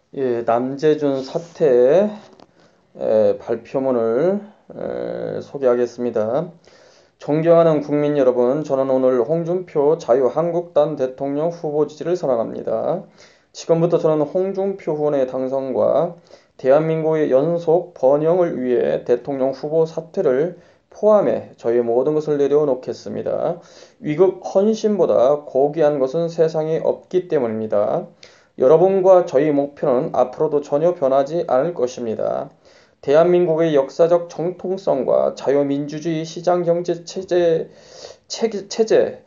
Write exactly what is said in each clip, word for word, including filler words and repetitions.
예, 남재준 사태 에, 발표문을 에, 소개하겠습니다. 존경하는 국민 여러분, 저는 오늘 홍준표 자유한국당 대통령 후보 지지를 선언합니다. 지금부터 저는 홍준표 후보의 당선과 대한민국의 연속 번영을 위해 대통령 후보 사퇴를 포함해 저희 모든 것을 내려놓겠습니다. 위국 헌신보다 고귀한 것은 세상에 없기 때문입니다. 여러분과 저희 목표는 앞으로도 전혀 변하지 않을 것입니다. 대한민국의 역사적 정통성과 자유민주주의 시장경제 체제, 체계, 체제,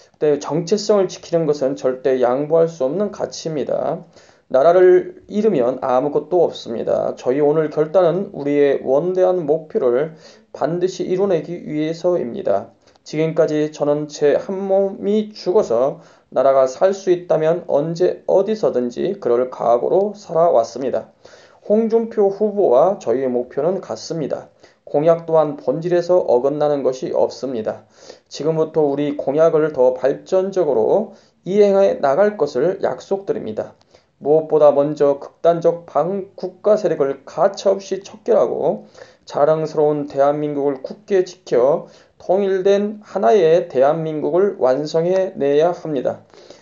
정체성을 지키는 것은 절대 양보할 수 없는 가치입니다. 나라를 잃으면 아무것도 없습니다. 저희 오늘 결단은 우리의 원대한 목표를 반드시 이뤄내기 위해서입니다. 지금까지 저는 제 한 몸이 죽어서 나라가 살 수 있다면 언제 어디서든지 그럴 각오로 살아왔습니다. 홍준표 후보와 저희의 목표는 같습니다. 공약 또한 본질에서 어긋나는 것이 없습니다. 지금부터 우리 공약을 더 발전적으로 이행해 나갈 것을 약속드립니다. 무엇보다 먼저 극단적 반국가 세력을 가차없이 척결하고 자랑스러운 대한민국을 굳게 지켜 통일된 하나의 대한민국을 완성해 내야 합니다.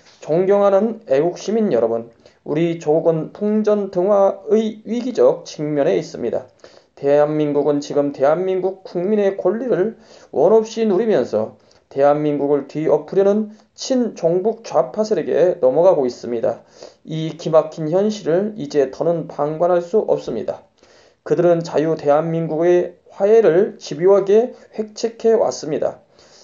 존경하는 애국시민 여러분, 우리 조국은 풍전등화의 위기적 직면에 있습니다. 대한민국은 지금 대한민국 국민의 권리를 원없이 누리면서 대한민국을 뒤엎으려는 친종북 좌파 세력에 넘어가고 있습니다. 이 기막힌 현실을 이제 더는 방관할 수 없습니다. 그들은 자유 대한민국의 화해를 집요하게 획책해 왔습니다.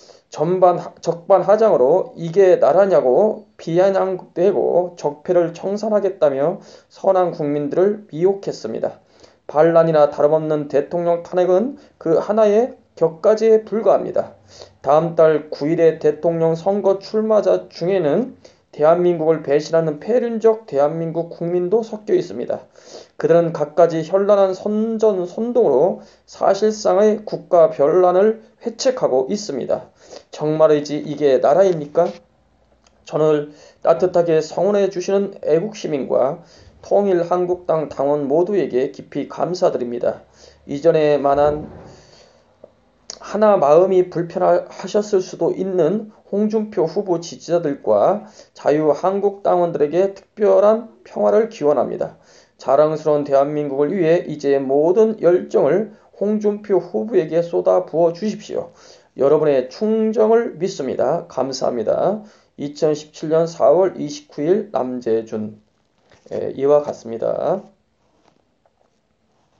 전반 적반하장으로 이게 나라냐고 비아냥대고 적폐를 청산하겠다며 선한 국민들을 미혹했습니다. 반란이나 다름없는 대통령 탄핵은 그 하나의 격가지에 불과합니다. 다음 달 구 일의 대통령 선거 출마자 중에는 대한민국을 배신하는 폐륜적 대한민국 국민도 섞여 있습니다. 그들은 갖가지 현란한 선전선동으로 사실상의 국가 변란을 회책하고 있습니다. 정말이지 이게 나라입니까? 저를 따뜻하게 성원해 주시는 애국시민과 통일한국당 당원 모두에게 깊이 감사드립니다. 이전에 만한 하나 마음이 불편하셨을 수도 있는 홍준표 후보 지지자들과 자유한국당원들에게 특별한 평화를 기원합니다. 자랑스러운 대한민국을 위해 이제 모든 열정을 홍준표 후보에게 쏟아 부어 주십시오. 여러분의 충정을 믿습니다. 감사합니다. 이천십칠 년 사월 이십구 일 남재준. 예, 이와 같습니다.